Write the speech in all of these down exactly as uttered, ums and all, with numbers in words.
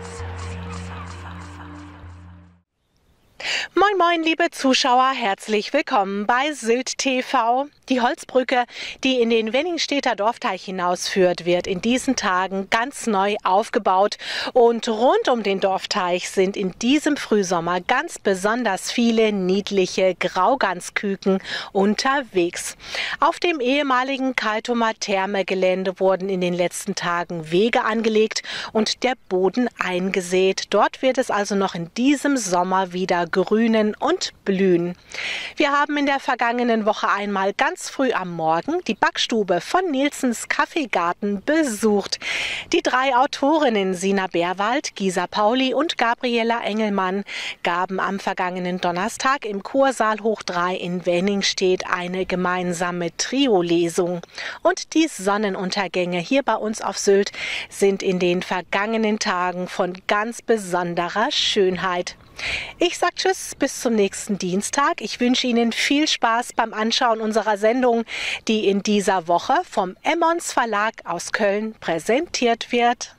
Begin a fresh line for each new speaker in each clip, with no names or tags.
Moin moin, liebe Zuschauer, herzlich willkommen bei Sylt T V. Die Holzbrücke, die in den Wenningstedter Dorfteich hinausführt, wird in diesen Tagen ganz neu aufgebaut. Und rund um den Dorfteich sind in diesem Frühsommer ganz besonders viele niedliche Graugansküken unterwegs. Auf dem ehemaligen Kaltumer Thermegelände wurden in den letzten Tagen Wege angelegt und der Boden eingesät. Dort wird es also noch in diesem Sommer wieder grünen und blühen. Wir haben in der vergangenen Woche einmal ganz früh am Morgen die Backstube von Nilsens Kaffeegarten besucht. Die drei Autorinnen Sina Bärwald, Gisa Pauli und Gabriela Engelmann gaben am vergangenen Donnerstag im Kursaal Hoch drei in Wenningstedt eine gemeinsame Trio-Lesung. Und die Sonnenuntergänge hier bei uns auf Sylt sind in den vergangenen Tagen von ganz besonderer Schönheit. Ich sage Tschüss, bis zum nächsten Dienstag. Ich wünsche Ihnen viel Spaß beim Anschauen unserer Sendung, die in dieser Woche vom Emmons Verlag aus Köln präsentiert wird.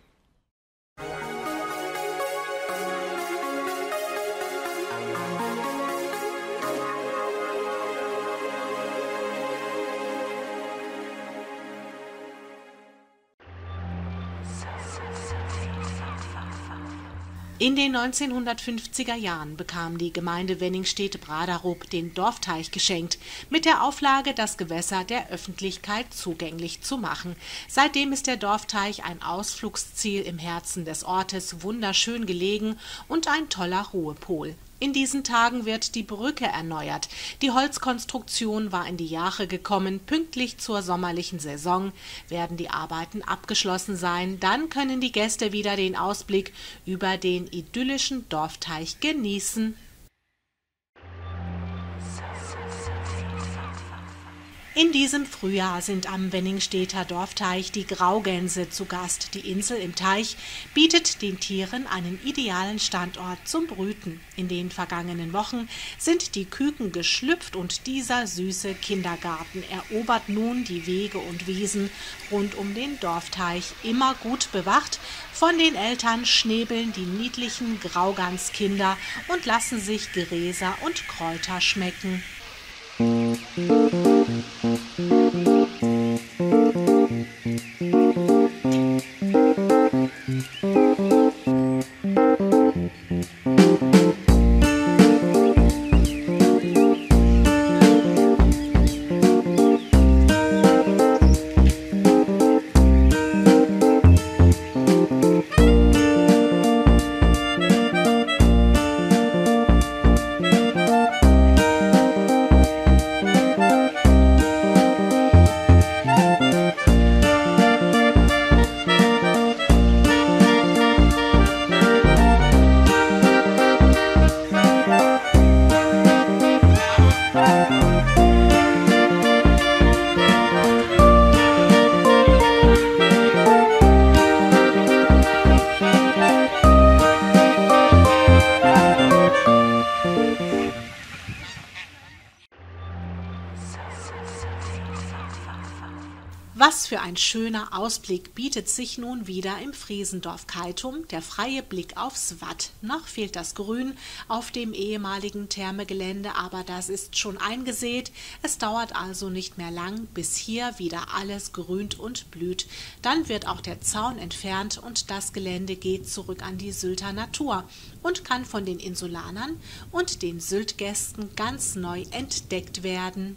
In den neunzehnhundertfünfziger Jahren bekam die Gemeinde Wenningstedt-Bradarup den Dorfteich geschenkt, mit der Auflage, das Gewässer der Öffentlichkeit zugänglich zu machen. Seitdem ist der Dorfteich ein Ausflugsziel im Herzen des Ortes, wunderschön gelegen und ein toller Ruhepol. In diesen Tagen wird die Brücke erneuert. Die Holzkonstruktion war in die Jahre gekommen. Pünktlich zur sommerlichen Saison werden die Arbeiten abgeschlossen sein. Dann können die Gäste wieder den Ausblick über den idyllischen Dorfteich genießen. In diesem Frühjahr sind am Wenningstedter Dorfteich die Graugänse zu Gast. Die Insel im Teich bietet den Tieren einen idealen Standort zum Brüten. In den vergangenen Wochen sind die Küken geschlüpft und dieser süße Kindergarten erobert nun die Wege und Wiesen rund um den Dorfteich, immer gut bewacht. Von den Eltern schnäbeln die niedlichen Grauganskinder und lassen sich Gräser und Kräuter schmecken. Was für ein schöner Ausblick bietet sich nun wieder im Friesendorf Kaltum, der freie Blick aufs Watt. Noch fehlt das Grün auf dem ehemaligen Thermegelände, aber das ist schon eingesät. Es dauert also nicht mehr lang, bis hier wieder alles grünt und blüht. Dann wird auch der Zaun entfernt und das Gelände geht zurück an die Sylter Natur und kann von den Insulanern und den Syltgästen ganz neu entdeckt werden.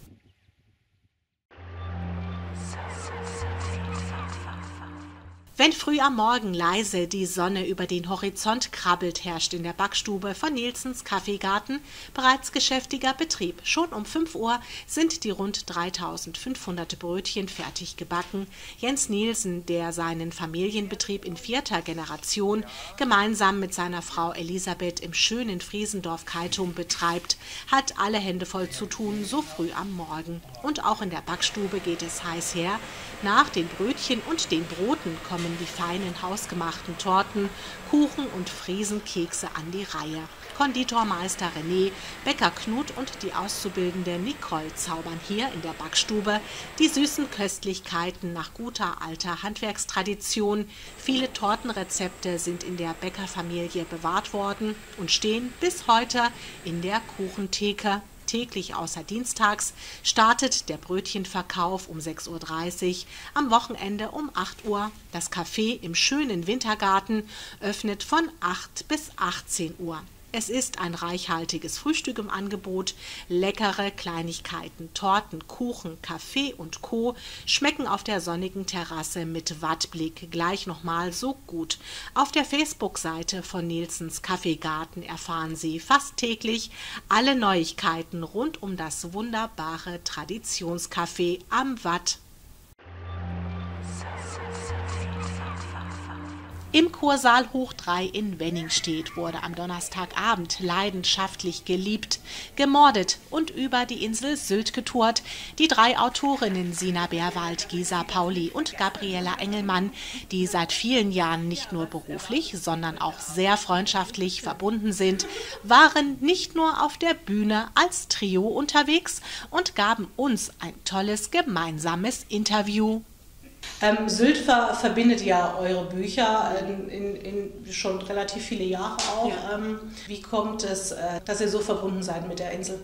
Wenn früh am Morgen leise die Sonne über den Horizont krabbelt, herrscht in der Backstube von Nilsens Kaffeegarten bereits geschäftiger Betrieb. Schon um fünf Uhr sind die rund dreitausendfünfhundert Brötchen fertig gebacken. Jens Nielsen, der seinen Familienbetrieb in vierter Generation gemeinsam mit seiner Frau Elisabeth im schönen Friesendorf Kaltum betreibt, hat alle Hände voll zu tun, so früh am Morgen. Und auch in der Backstube geht es heiß her. Nach den Brötchen und den Broten kommen stellen die feinen hausgemachten Torten, Kuchen und Friesenkekse an die Reihe. Konditormeister René, Bäcker Knut und die Auszubildende Nicole zaubern hier in der Backstube die süßen Köstlichkeiten nach guter alter Handwerkstradition. Viele Tortenrezepte sind in der Bäckerfamilie bewahrt worden und stehen bis heute in der Kuchentheke. Täglich außer dienstags startet der Brötchenverkauf um sechs Uhr dreißig, am Wochenende um acht Uhr. Das Café im schönen Wintergarten öffnet von acht bis achtzehn Uhr. Es ist ein reichhaltiges Frühstück im Angebot. Leckere Kleinigkeiten, Torten, Kuchen, Kaffee und Co. schmecken auf der sonnigen Terrasse mit Wattblick gleich nochmal so gut. Auf der Facebook-Seite von Nilsens Kaffeegarten erfahren Sie fast täglich alle Neuigkeiten rund um das wunderbare Traditionscafé am Watt. Im Kursaal Hoch drei in Wenningstedt wurde am Donnerstagabend leidenschaftlich geliebt, gemordet und über die Insel Sylt getourt. Die drei Autorinnen Sina Berwald, Gisa Pauli und Gabriela Engelmann, die seit vielen Jahren nicht nur beruflich, sondern auch sehr freundschaftlich verbunden sind, waren nicht nur auf der Bühne als Trio unterwegs und gaben uns ein tolles gemeinsames Interview.
Ähm, Sylt ver verbindet ja eure Bücher in, in, in schon relativ viele Jahre auch. Ja. Ähm, wie kommt es, äh, dass ihr so verbunden seid mit der Insel?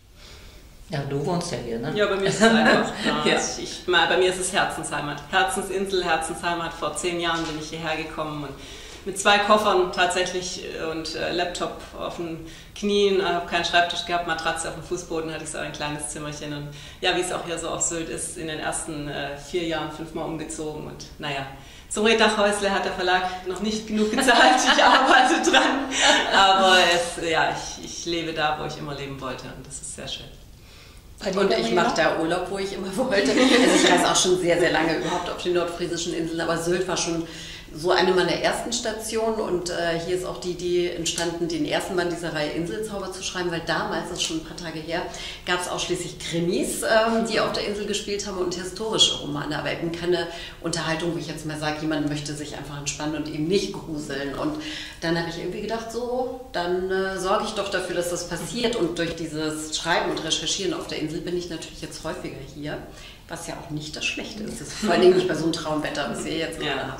Ja, du wohnst ja hier, ne?
Ja, bei mir ist es einfach. Ja. Ich, ich, bei mir ist es Herzensheimat. Herzensinsel, Herzensheimat. Vor zehn Jahren bin ich hierher gekommen und mit zwei Koffern tatsächlich und äh, Laptop auf den Knien, habe keinen Schreibtisch gehabt, Matratze auf dem Fußboden, hatte ich so ein kleines Zimmerchen und ja, wie es auch hier so auf Sylt ist, in den ersten äh, vier Jahren fünfmal umgezogen und naja, zum Rehdachhäusle hat der Verlag noch nicht genug gezahlt, ich arbeite dran, aber es, ja, ich, ich lebe da, wo ich immer leben wollte und das ist sehr schön.
Und ich mache da Urlaub, wo ich immer wollte. Also ich reise auch schon sehr, sehr lange überhaupt auf die nordfriesischen Inseln, aber Sylt war schon so eine meiner ersten Stationen und äh, hier ist auch die Idee entstanden, den ersten Band dieser Reihe Inselzauber zu schreiben, weil damals, das ist schon ein paar Tage her, gab es ausschließlich Krimis, ähm, die auf der Insel gespielt haben und historische Romane, aber eben keine Unterhaltung, wo ich jetzt mal sage, jemand möchte sich einfach entspannen und eben nicht gruseln. Und dann habe ich irgendwie gedacht, so, dann äh, sorge ich doch dafür, dass das passiert und durch dieses Schreiben und Recherchieren auf der Insel bin ich natürlich jetzt häufiger hier, was ja auch nicht das Schlechte ist. Das ist vor allen Dingen nicht bei so einem Traumwetter, was wir jetzt gerade
ja.
haben.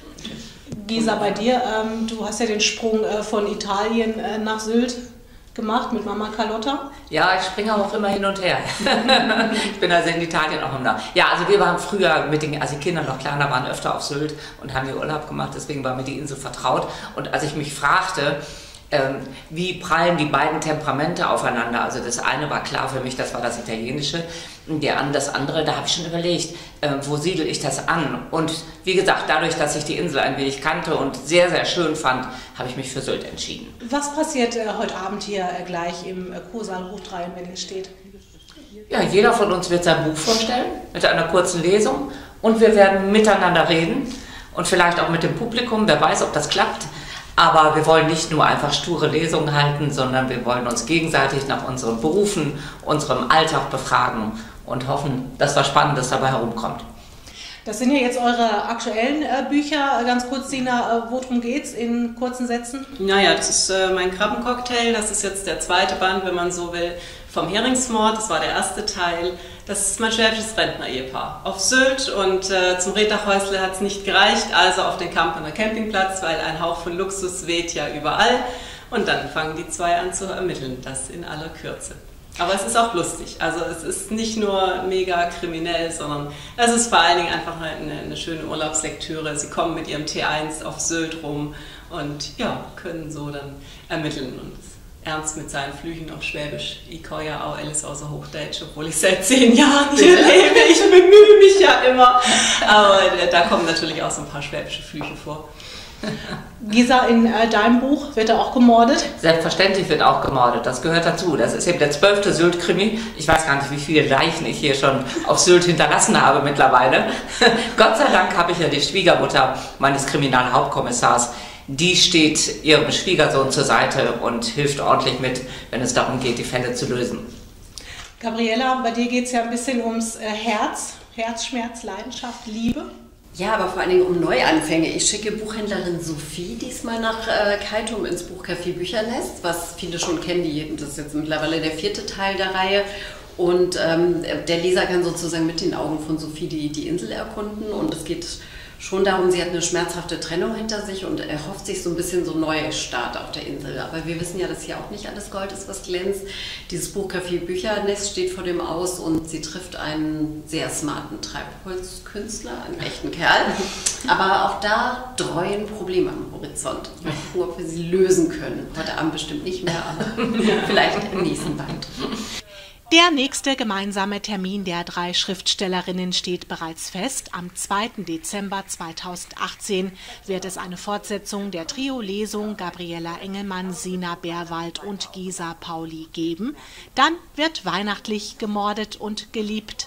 Gisa, bei dir, ähm, du hast ja den Sprung äh, von Italien äh, nach Sylt gemacht mit Mama Carlotta.
Ja, ich springe auch immer hin und her. Ich bin also in Italien auch immer. Ja, also wir waren früher, mit den, als die Kinder noch kleiner waren, öfter auf Sylt und haben hier Urlaub gemacht, deswegen war mir die Insel vertraut. Und als ich mich fragte, ähm, wie prallen die beiden Temperamente aufeinander, also das eine war klar für mich, das war das Italienische, der, das andere, da habe ich schon überlegt, äh, wo siedle ich das an? Und wie gesagt, dadurch, dass ich die Insel ein wenig kannte und sehr, sehr schön fand, habe ich mich für Sylt entschieden.
Was passiert äh, heute Abend hier äh, gleich im äh, Kursaal Hoch drei in Wenningstedt?
Ja, jeder von uns wird sein Buch vorstellen, mit einer kurzen Lesung und wir werden miteinander reden und vielleicht auch mit dem Publikum, wer weiß, ob das klappt. Aber wir wollen nicht nur einfach sture Lesungen halten, sondern wir wollen uns gegenseitig nach unseren Berufen, unserem Alltag befragen und hoffen, dass was Spannendes dabei herumkommt.
Das sind ja jetzt eure aktuellen äh, Bücher. Ganz kurz, Sina, äh, worum geht's in kurzen Sätzen?
Naja, das ist äh, mein Krabbencocktail. Das ist jetzt der zweite Band, wenn man so will, vom Heringsmord. Das war der erste Teil. Das ist mein schwäbisches Rentner-Ehepaar auf Sylt und äh, zum Rehdachhäusle hat es nicht gereicht, also auf den Kampener Campingplatz, weil ein Hauch von Luxus weht ja überall. Und dann fangen die zwei an zu ermitteln, das in aller Kürze. Aber es ist auch lustig, also es ist nicht nur mega kriminell, sondern es ist vor allen Dingen einfach eine, eine schöne Urlaubslektüre. Sie kommen mit ihrem T eins auf Sylt rum und ja, können so dann ermitteln. Und Ernst mit seinen Flüchen auf Schwäbisch, ich kann ja auch alles außer Hochdeutsch, obwohl ich seit zehn Jahren hier lebe. Ich bemühe mich ja immer. Aber da kommen natürlich auch so ein paar schwäbische Flüche vor.
Gisa, in äh, deinem Buch wird er auch gemordet?
Selbstverständlich wird auch gemordet, das gehört dazu. Das ist eben der zwölfte Sylt-Krimi. Ich weiß gar nicht, wie viele Leichen ich hier schon auf Sylt hinterlassen habe mittlerweile. Gott sei Dank habe ich ja die Schwiegermutter meines Kriminalhauptkommissars. Die steht ihrem Schwiegersohn zur Seite und hilft ordentlich mit, wenn es darum geht, die Fälle zu lösen.
Gabriela, bei dir geht es ja ein bisschen ums äh, Herz, Herzschmerz, Leidenschaft, Liebe.
Ja, aber vor allen Dingen um Neuanfänge. Ich schicke Buchhändlerin Sophie diesmal nach äh, Keitum ins Buchcafé Büchernest, was viele schon kennen. Die, das ist jetzt mittlerweile der vierte Teil der Reihe. Und ähm, der Leser kann sozusagen mit den Augen von Sophie die, die Insel erkunden. Und es geht schon darum, sie hat eine schmerzhafte Trennung hinter sich und erhofft sich so ein bisschen so einen Neustart auf der Insel. Aber wir wissen ja, dass hier auch nicht alles Gold ist, was glänzt. Dieses Buchcafé Büchernest steht vor dem Aus und sie trifft einen sehr smarten Treibholzkünstler, einen echten Kerl. Aber auch da dreuen Probleme am Horizont. Mal gucken, ob wir sie lösen können. Heute Abend bestimmt nicht mehr, aber vielleicht im nächsten Band.
Der nächste gemeinsame Termin der drei Schriftstellerinnen steht bereits fest. Am zweiten Dezember zweitausendachtzehn wird es eine Fortsetzung der Trio-Lesung Gabriela Engelmann, Sina Bärwald und Gisa Pauli geben. Dann wird weihnachtlich gemordet und geliebt.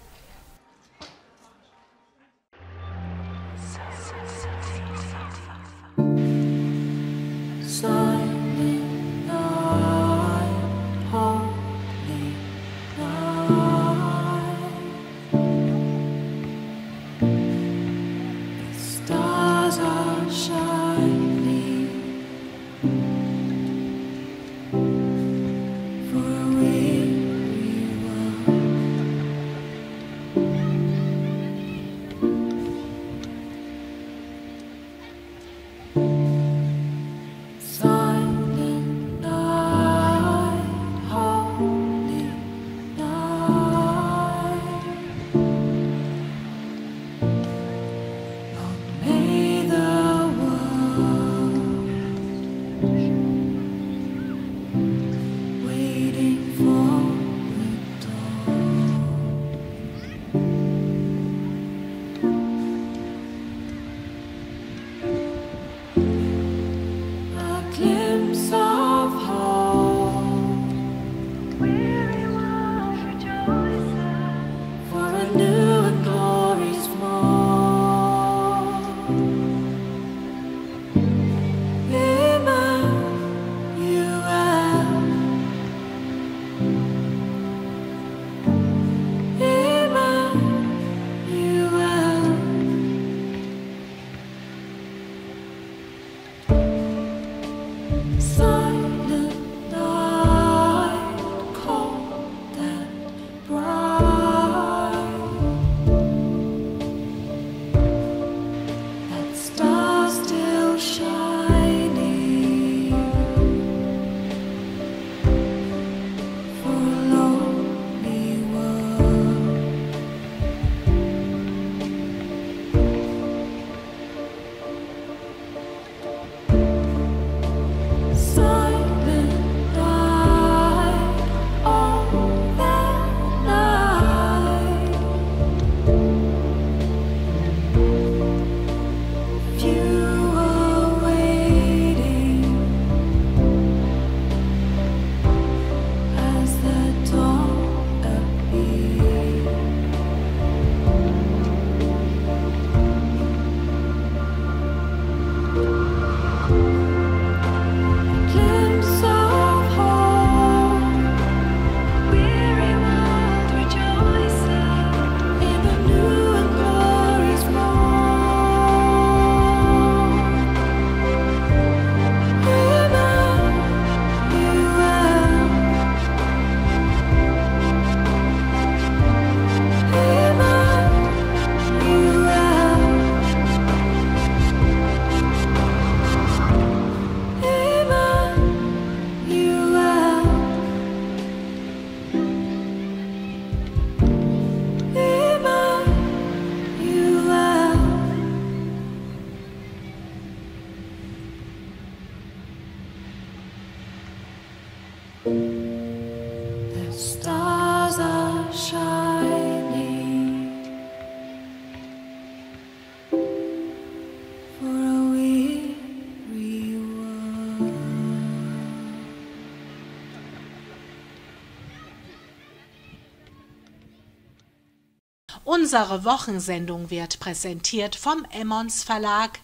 Unsere Wochensendung wird präsentiert vom Emmons Verlag.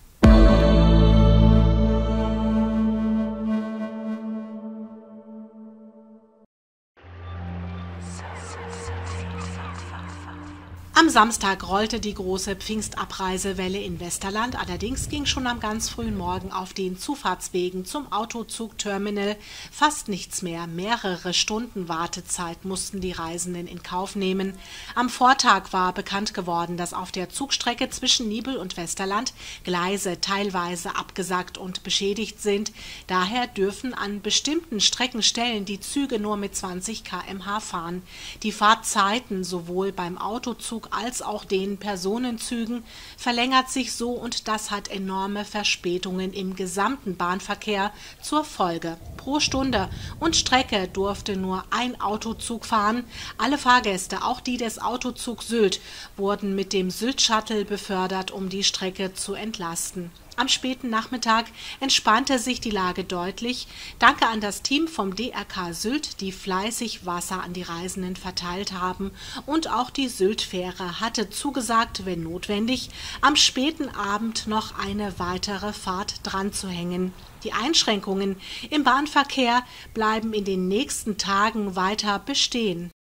Am Samstag rollte die große Pfingstabreisewelle in Westerland, allerdings ging schon am ganz frühen Morgen auf den Zufahrtswegen zum Autozugterminal fast nichts mehr. Mehrere Stunden Wartezeit mussten die Reisenden in Kauf nehmen. Am Vortag war bekannt geworden, dass auf der Zugstrecke zwischen Nibel und Westerland Gleise teilweise abgesackt und beschädigt sind. Daher dürfen an bestimmten Streckenstellen die Züge nur mit zwanzig Kilometer pro Stunde fahren. Die Fahrtzeiten sowohl beim Autozug als auch den Personenzügen verlängert sich so, und das hat enorme Verspätungen im gesamten Bahnverkehr zur Folge. Pro Stunde und Strecke durfte nur ein Autozug fahren. Alle Fahrgäste, auch die des Autozugs Sylt, wurden mit dem Sylt-Shuttle befördert, um die Strecke zu entlasten. Am späten Nachmittag entspannte sich die Lage deutlich. Danke an das Team vom D R K Sylt, die fleißig Wasser an die Reisenden verteilt haben. Und auch die Sylt-Fähre hatte zugesagt, wenn notwendig, am späten Abend noch eine weitere Fahrt dran zu hängen. Die Einschränkungen im Bahnverkehr bleiben in den nächsten Tagen weiter bestehen.